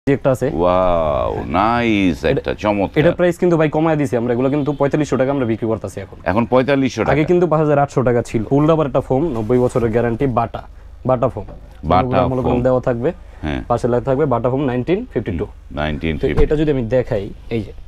একটা আছে। Wow nice, একটা চমৎকার। এটা প্রাইস কিন্তু ভাই কমায় দিছি আমরা, এগুলো কিন্তু 4500 টাকা আমরা বিক্রি করতেছি এখন 4500 টাকা। আগে কিন্তু 5800 টাকা ছিল। ফুল রাবার একটা ফোম, 90 বছরের guarantee, Bata foam, Bata foam দেওয়া থাকবে। হ্যাঁ, পাশে লেখা থাকবে বাটা ফোম 1952। এটা যদি আমি দেখাই, এই যে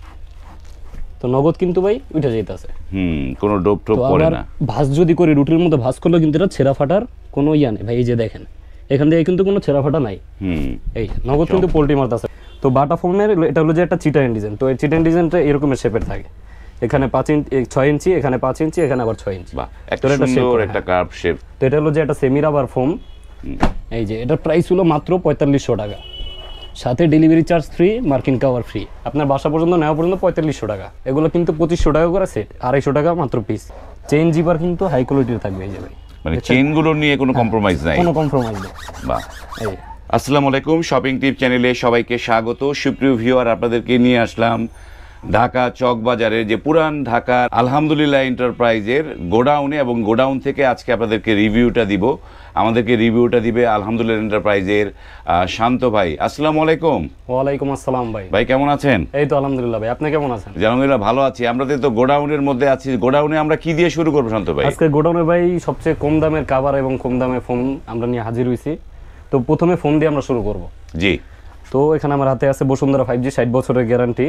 তো নগদ কিন্তু ভাই উঠে যাইতাছে, কোনো ডোপ টোপ পড়ে না। ভাঁজ যদি করি রুটির মধ্যে ভাঁজ করলে কিন্তু এটা ছেঁড়া ফাটার কোনো ইয়া নেই ভাই। এই যে দেখেন এখান থেকে কিন্তু কোনো ছেঁড়া ফাটা নাই। এই নগদ কিন্তু পোল্ট্রি মারতেছে। তো বাটা ফোমের এটা হলো যে একটা চিটান ডিজাইন। তো এই চিটান ডিজাইনটা এরকমের শেপের থাকে, এখানে 6 ইঞ্চি, এখানে 5 ইঞ্চি, এখানে আবার 6 ইঞ্চি। বাহ, একটা সুন্দর একটা কার্ভ শেপ। তো এটা হলো যে একটা সেমি রাবার ফোম। এই যে এটার প্রাইস হলো মাত্র 4500 টাকা, সাথে ডেলিভারি চার্জ ফ্রি, মার্কিন কভার ফ্রি। আপনার বাসা পর্যন্ত নেওয়া পর্যন্ত 4500 টাকা। এগুলো কিন্তু 2500 টাকা করে সেট, 250 টাকা মাত্র পিস। চেইন জিপার কিন্তু হাই কোয়ালিটির থাকবে। এই যে ভাই মানে চেইনগুলো নিয়ে কোনো কম্প্রোমাইজ নাই, কোনো কম্প্রোমাইজ নেই। বাহ। আসসালামু আলাইকুম, শপিং টিপ চ্যানেলে সবাইকে স্বাগত। সুপ্রিয় ভিউয়ার, আপনাদেরকে নিয়ে আসলাম ঢাকা চক বাজারের যে পুরান ঢাকার আলহামদুলিল্লাহ এন্টারপ্রাইজের গোডাউনে, এবং গোডাউন থেকে আজকে আপনাদেরকে রিভিউটা দিব। আমাদেরকে রিভিউটা দিবে আলহামদুলিল্লাহ এন্টারপ্রাইজের শান্ত ভাই। আসসালামু আলাইকুম। ওয়ালাইকুম আসসালাম ভাই। ভাই কেমন আছেন? এই তো আলহামদুলিল্লাহ ভাই, আপনি কেমন আছেন? আলহামদুলিল্লাহ ভালো আছি। আমরা তো গোডাউনের মধ্যে আছি। গোডাউনে আমরা কি দিয়ে শুরু করবো শান্ত ভাই? আজকে গোডাউনে ভাই সবচেয়ে কম দামের কভার এবং কম দামের ফোন আমরা নিয়ে হাজির হইছি। তো প্রথমে ফোন দিয়ে আমরা শুরু করব। জি। তো এখানে আমার হাতে আছে বসুন্ধরা 5G, 60 বছরের গ্যারান্টি।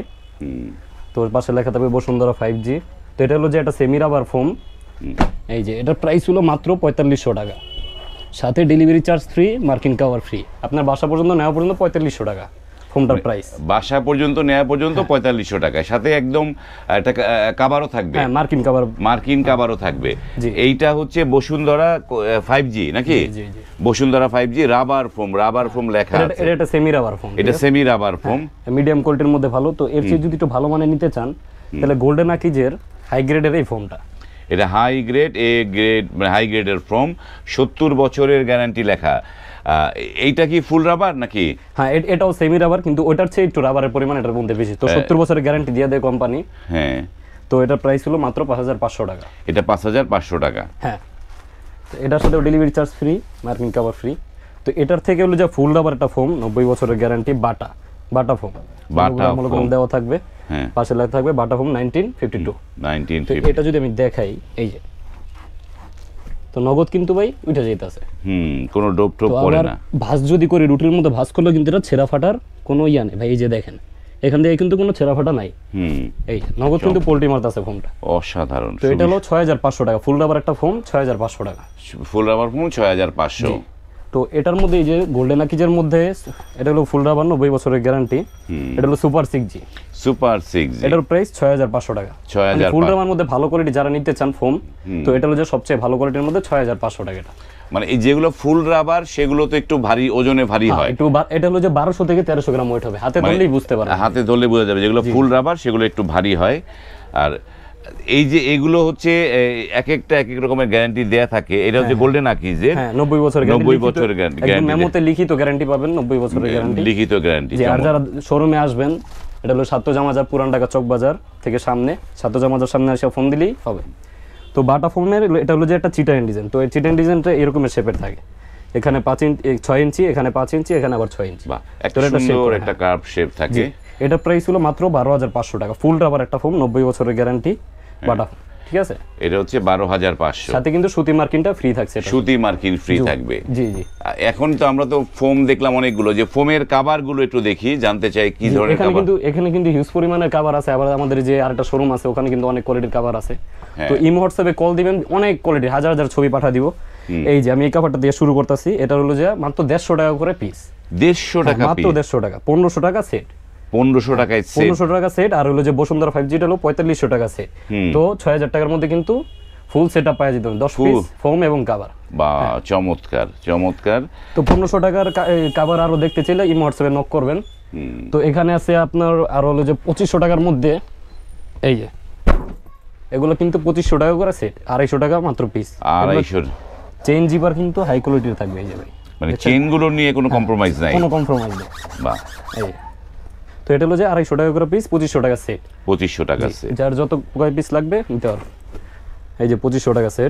তো পাশে লেখা থাকবে বসুন্ধরা 5G। তো এটা হলো যে একটা সেমি রাবার ফোম। এই যে এটার প্রাইস হলো মাত্র 4500 টাকা, সাথে ডেলিভারি চার্জ ফ্রি, মার্কিন কভার ফ্রি। আপনার বাসা পর্যন্ত নেওয়া পর্যন্ত 4500 টাকা ফোমটার প্রাইস। বাসা পর্যন্ত নেওয়া পর্যন্ত 4500 টাকা, সাথে একদম একটা কাভারও থাকবে। হ্যাঁ, মার্কিন কাভারও থাকবে। এইটা হচ্ছে বসুন্ধরা 5G নাকি? বসুন্ধরা 5G রাবার ফোম লেখা আছে। এটা সেমি রাবার ফোম। এটা সেমি রাবার ফোম, মিডিয়াম কোয়ালিটির মধ্যে ভালো। তো এর চেয়ে যদি একটু ভালো মানে নিতে চান তাহলে গোল্ডেন আকিজের হাই গ্রেডের এই ফোমটা। এটা হাই গ্রেড, মানে হাই গ্রেডের ফোম, 70 বছরের গ্যারান্টি লেখা। এইটা কি ফুল রাবার নাকি? হ্যাঁ, এটাও সেমি রাবার, কিন্তু ওটার চেয়ে একটু রাবারের পরিমাণ এটার মধ্যে বেশি। তো 70 বছরের গ্যারান্টি দিয়ে দেয় কোম্পানি। হ্যাঁ। তো এটার প্রাইস হলো মাত্র 5500 টাকা। এটা 5500 টাকা। হ্যাঁ। তো এটার সাথে ডেলিভারি চার্জ ফ্রি, মার্কিন কভার ফ্রি। তো এটার থেকে হলো যে ফুল রাবার একটা ফোম, 90 বছরের গ্যারান্টি, বাটা ফোম, দেওয়া থাকবে। হ্যাঁ, পাশে লেখা থাকবে বাটা ফোম 1952। এটা যদি আমি দেখাই, এই যে তো নগদ কিন্তু ভাই উঠে যাইতাছে, কোনো ডোপ টোপ পড়ে না। ভাঁজ যদি করি রুটির মধ্যে ভাঁজ করলে কিন্তু এটা ছেঁড়া ফাটার কোনো ইয়া নেই ভাই। এই যে দেখেন এখান থেকে কিন্তু কোনো ছেঁড়া ফাটা নাই। এই নগদ কিন্তু পোল্ট্রি মারতাছে ফোমটা, অসাধারণ। তো এটা হলো 6500 টাকা। ফুল রাবার একটা ফোম 6500 টাকা। Full rubber foam 6500। তো এটার মধ্যে এই যে গোল্ডেন আকিজের মধ্যে এটা হলো ফুল রাবার, 90 বছরের গ্যারান্টি। এটা হলো সুপার 6G। এটার প্রাইস 6500 টাকা। ফুল রাবার মধ্যে ভালো কোয়ালিটি যারা নিতে চান ফোম, তো এটা হলো যে সবচেয়ে ভালো কোয়ালিটির মধ্যে 6500 টাকা। এটা মানে এই যেগুলো ফুল রাবার সেগুলো তো একটু ভারী, ওজনে ভারী হয় একটু। এটা হলো যে 1200 থেকে 1300 গ্রাম ওয়েট হবে, হাতে ধরলেই বুঝতে পারবেন। হাতে ধরলে বোঝা যাবে যেগুলো ফুল রাবার সেগুলো একটু ভারী হয়। আর এই যে এগুলো হচ্ছে এক একটা এক এক রকমের গ্যারান্টি দেয়া থাকে। এটা হচ্ছে গোল্ডেন আকিজের 90 বছরের গ্যারান্টি। মেমোতে লিখিত গ্যারান্টি পাবেন, 90 বছরের গ্যারান্টি, লিখিত গ্যারান্টি। আর যারা শোরুমে আসবেন, এটা হলো সাত্তো জামাজার পুরান ঢাকা চক বাজার থেকে সামনে, সাত্তো জামাজার সামনে এসে ফোন দিলেই হবে। তো বাটা ফোমের এটা হলো যে একটা চিটান ডিজাইন। তো এই চিটান ডিজাইনটা এরকমের শেপের থাকে, এখানে 6 ইঞ্চি, এখানে 5 ইঞ্চি, এখানে আবার 6 ইঞ্চি। একটা কার্ভ শেপ থাকে। এটা প্রাইস হলো মাত্র 12500 টাকা। ফুল রাবার একটা ফোম, 90 বছরের গ্যারান্টি, বাটা ফোম। ঠিক আছে, এটা হচ্ছে 12500। সাথে কিন্তু সুতি মার্কিনটা ফ্রি থাকছে। সুতি মার্কিন ফ্রি থাকবে। জি জি। এখন তো আমরা তো ফোম দেখলাম অনেকগুলো, যে ফোমের কভার গুলো একটু দেখি, জানতে চাই কি ধরনের কভার। এখানে কিন্তু হিউজ পরিমাণের কভার আছে। আবার আমাদের যে আরেকটা শোরুম আছে ওখানে কিন্তু অনেক কোয়ালিটির কভার আছে। তো ইমো হোয়াটসঅ্যাপে কল দিবেন, অনেক কোয়ালিটি হাজার হাজার ছবি পাঠা দিব। এই যে আমি এই কভারটা দিয়ে শুরু করতেছি। এটা হলো যে মাত্র 150 টাকা করে পিস। 150 টাকা? মাত্র 150 টাকা। 1500 টাকা সেট। 1500 টাকায় সেট। 1500 টাকা সেট। আর হলো যে বসুন্ধরা 5G টা হলো 4500 টাকা সেট। তো 6000 টাকার মধ্যে কিন্তু ফুল সেটআপ পাওয়া যেত, 10 পিস ফোম এবং কভার। বাহ, চমৎকার চমৎকার। তো 1500 টাকার কভার আরো দেখতে চাইলে ইমো হোয়াটসঅ্যাপে নক করবেন। তো এখানে আছে আপনার আর হলো যে 2500 টাকার মধ্যে, এই যে এগুলো কিন্তু 2500 টাকা করে সেট, 250 টাকা মাত্র পিস। 250। চেইন জিপার কিন্তু হাই কোয়ালিটির থাকবে। এই যে ভাই মানে চেইনগুলো নিয়ে কোনো কম্প্রোমাইজ নাই, কোনো কম্প্রোমাইজ নেই। বাহ। এই তো এটা হলো যে 250 টাকা করে পিস, 2500 টাকা সেট। 2500 টাকা সেট। যার যত কয় পিস লাগবে নিতে পারবে। এই যে 2500 টাকা সেট।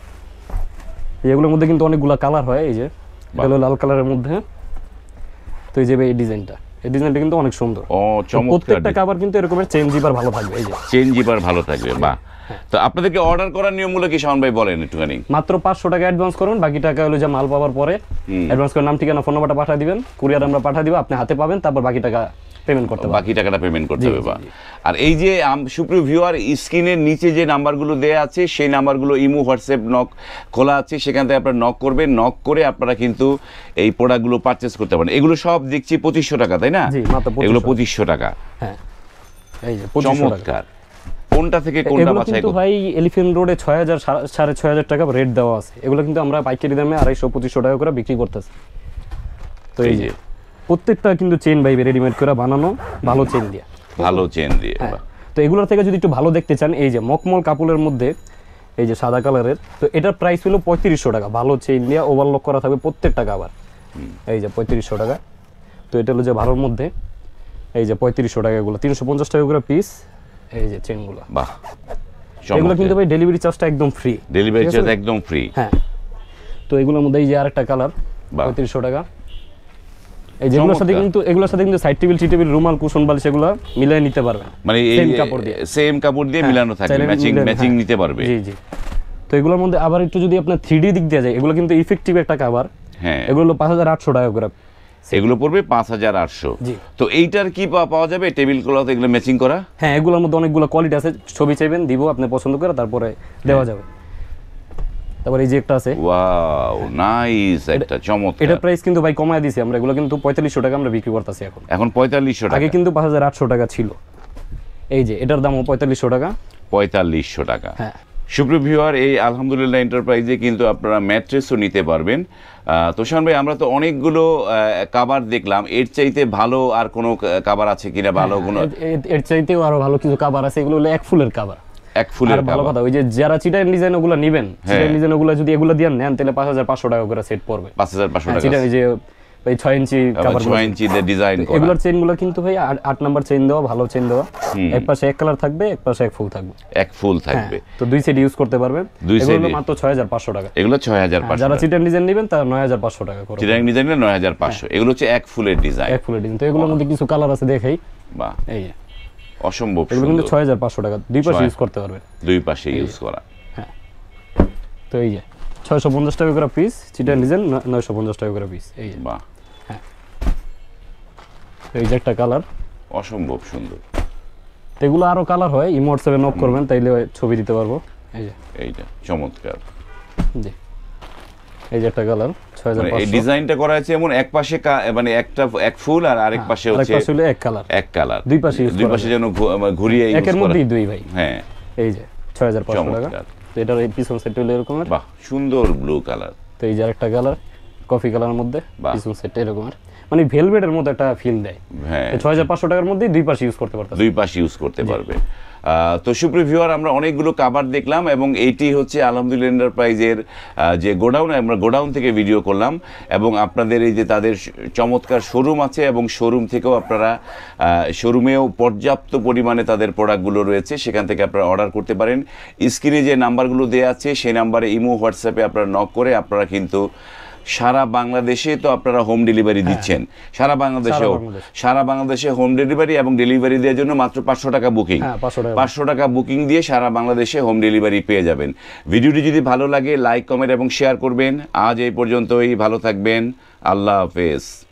এগুলোর মধ্যে কিন্তু অনেকগুলা কালার হয়। এই যে এটা হলো লাল কালারের মধ্যে, তো এই যে এই ডিজাইনটা কিন্তু অনেক সুন্দর। ও চমৎকার। প্রত্যেকটা কভার কিন্তু এরকমের চেন জিপার ভালো থাকবে। এই যে চেন জিপার ভালো থাকবে। বাহ। তো আপনাদেরকে অর্ডার করার নিয়মগুলো কি শাওন ভাই বলেন একটুখানি। মাত্র 500 টাকা অ্যাডভান্স করুন, বাকি টাকা হলো যে মাল পাওয়ার পরে অ্যাডভান্স করে নাম ঠিকানা ফোন নাম্বারটা পাঠিয়ে দিবেন, কুরিয়ার আমরা পাঠিয়ে দিব, আপনি হাতে পাবেন, তারপর বাকি টাকা পেমেন্ট করতে হবে। বাকি টাকাটা পেমেন্ট করতে হবে। আর এই যে সুপ্রিয় ভিউয়ার, স্ক্রিনের নিচে যে নাম্বারগুলো দেয়া আছে সেই নাম্বারগুলো ইমো হোয়াটসঅ্যাপ নক খোলা আছে, সেখান থেকে আপনারা নক করবেন, নক করে আপনারা কিন্তু এই প্রোডাক্টগুলো পারচেজ করতে পারেন। এগুলো সব দেখছি 2500 টাকা, তাই না? এগুলো 2500 টাকা। হ্যাঁ এই যে 2500 টাকা। চমৎকার। কোনটা থেকে কোনটা বাছাই কিন্তু ভাই এলিফ্যান্ট রোডে 6000 6500 টাকা রেট দেওয়া আছে। এগুলো কিন্তু আমরা পাইকারি দামে 250-2500 টাকা করে বিক্রি করতেছি। তো এই যে প্রত্যেকটা কিন্তু চেন ভাই রেডিমেড করে বানানো, ভালো চেন দিয়ে, ভালো চেন দিয়ে। তো এগুলোর থেকে যদি একটু ভালো দেখতে চান, এই যে মকমল কাপড়ের মধ্যে এই যে সাদা কালারের, তো এটার প্রাইস হলো 3500 টাকা। ভালো চেন দিয়ে ওভারলক করা থাকবে প্রত্যেকটা কভার। এই যে 3500 টাকা। তো এটা হলো যে ভালোর মধ্যে, এই যে 3500 টাকা, এগুলো 350 টাকা করে পিস। এই যে চেনগুলো, বাহ। এগুলো কিন্তু ভাই ডেলিভারি চার্জটা একদম ফ্রি। ডেলিভারি চার্জ একদম ফ্রি। হ্যাঁ। তো এগুলোর মধ্যে এই যে আরেকটা কালার 3500 টাকা। এই যেগুলোর সাথে কিন্তু সাইড টেবিল, টি টেবিল, রুমাল, কুশন, বালিশ এগুলো মিলাই নিতে পারবেন, মানে সেম কাপড় দিয়ে মিলানো থাকবে, ম্যাচিং নিতে পারবে। জি জি। তো এগুলোর মধ্যে আবার একটু যদি আপনার 3D দিক দিয়ে যায়, এগুলো কিন্তু ইফেক্টিভ একটা কভার। হ্যাঁ, এগুলো 5800 টাকা করে। এগুলো পড়বে 5800। তো এইটার কি পাওয়া যাবে টেবিল ক্লথ এগুলো ম্যাচিং করা? হ্যাঁ, এগুলোর মধ্যে অনেকগুলো কোয়ালিটি আছে, ছবি চাইবেন দিব, আপনি পছন্দ করে তারপরে দেওয়া যাবে। তারপর এই যে একটা আছে, ওয়াও নাইস, একটা চমৎকার। এটা প্রাইস কিন্তু ভাই কমায় দিয়েছি আমরা, এগুলো কিন্তু 4500 টাকা আমরা বিক্রি করতেছি এখন। 4500 টাকা, আগে কিন্তু 5800 টাকা ছিল। এই যে এটার দামও 4500 টাকা। 4500 টাকা। হ্যাঁ। সুপ্রিয় ভিউয়ার, এই আলহামদুলিল্লাহ এন্টারপ্রাইজে কিন্তু আপনারা ম্যাট্রেসও নিতে পারবেন। তো শাওন ভাই, আমরা তো অনেকগুলো কভার দেখলাম, এর চাইতে ভালো আর কোনো কভার আছে কিনা? ভালো কোনো এর চাইতেও আরো ভালো কিছু কভার আছে, এগুলো হলো এক ফুলের কভার। এক ফুলের ভালো কথা, ওই যে যারা চিটার ডিজাইন ওগুলো নেবেন, চিটার ডিজাইন ওগুলো যদি এগুলো দিয়ে নেন তাহলে 5500 টাকা করে সেট পড়বে। 5500 টাকা। চিটার এই যে ওই 6 ইঞ্চি কভার, 6 ইঞ্চি দিয়ে ডিজাইন করা। এগুলোর চেইনগুলো কিন্তু ভাই 8 নাম্বার চেইন দেওয়া, ভালো চেইন দেওয়া। এক পাশে এক কালার থাকবে, এক পাশে এক ফুল থাকবে। এক ফুল থাকবে। তো দুই সেট ইউজ করতে পারবেন। এগুলো মাত্র 6500 টাকা। এগুলো 6500। যারা চিটার ডিজাইন নেবেন তারা 9500 টাকা করে। চিটার ডিজাইন নিলে 9500। এগুলো হচ্ছে এক ফুলের ডিজাইন। এক ফুলের ডিজাইন। তো এগুলোর মধ্যে কিছু কালার আছে দেখাই। বাহ, এই যে অসম্ভব এগুলো কিন্তু 6500 টাকা, দুই পাশে ইউজ করতে পারবেন। দুই পাশে ইউজ করা। হ্যাঁ। তো এই যে 650 টাকা করে পিস, চিটার ডিজাইন 950 টাকা করে পিস। এই যে বাহ। হ্যাঁ। এই যে একটা কালার অসম্ভব সুন্দর। এগুলো আরো কালার হয়, ইমো হোয়াটসঅ্যাপে নক করবেন তাইলে ছবি দিতে পারবো। এই যে এইটা চমৎকার। জি, এই যে একটা কালার 6500। এই ডিজাইনটা করা আছে এমন এক পাশে মানে একটা এক ফুল আর আরেক পাশে হচ্ছে এক কালার। এক কালার, দুই পাশে ইউজ করা, দুই পাশে যেন ঘুরিয়ে ইউজ করা, একের মধ্যেই দুই ভাই। হ্যাঁ। এই যে 6500 টাকা। তো এটার এই পিছন সেট হলো এরকম। বাহ, সুন্দর ব্লু কালার। তো এই যে আরেকটা কালার কফি কালারের মধ্যে, পিছন সেট এরকম, মানে ভেলভেটের মতো একটা ফিল দেয়। হ্যাঁ, 6500 টাকার মধ্যে দুই পাশে ইউজ করতে পারতেন, দুই পাশে ইউজ করতে পারবে। তো সুপ্রিয় ভিউয়ার, আমরা অনেকগুলো কভার দেখলাম এবং এইটি হচ্ছে আলহামদুলিল্লাহ এন্টারপ্রাইজের যে গোডাউন, আমরা গোডাউন থেকে ভিডিও করলাম এবং আপনাদের এই যে তাদের চমৎকার শোরুম আছে এবং শোরুম থেকেও আপনারা শোরুমেও পর্যাপ্ত পরিমাণে তাদের প্রোডাক্টগুলো রয়েছে, সেখান থেকে আপনারা অর্ডার করতে পারেন। স্ক্রিনে যে নাম্বারগুলো দেওয়া আছে সেই নাম্বারে ইমো হোয়াটসঅ্যাপে আপনারা নক করে আপনারা কিন্তু সারা বাংলাদেশে তো আপনারা হোম ডেলিভারি দিচ্ছেন, সারা বাংলাদেশে হোম ডেলিভারি এবং ডেলিভারি দেওয়ার জন্য মাত্র 500 টাকা বুকিং। 500 টাকা বুকিং দিয়ে সারা বাংলাদেশে হোম ডেলিভারি পেয়ে যাবেন। ভিডিওটি যদি ভালো লাগে লাইক, কমেন্ট এবং শেয়ার করবেন। আজ এই পর্যন্তই, ভালো থাকবেন, আল্লাহ হাফেজ।